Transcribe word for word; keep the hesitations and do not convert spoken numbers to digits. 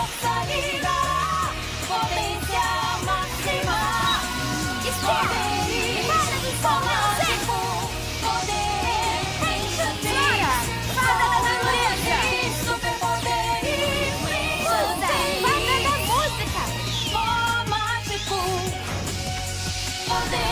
força irá, potência máxima. Poderes, só máximo. Poder, enxutis, fada da natureza. Superpoderes, enxutis. Fada da música. Só mágico. Poder.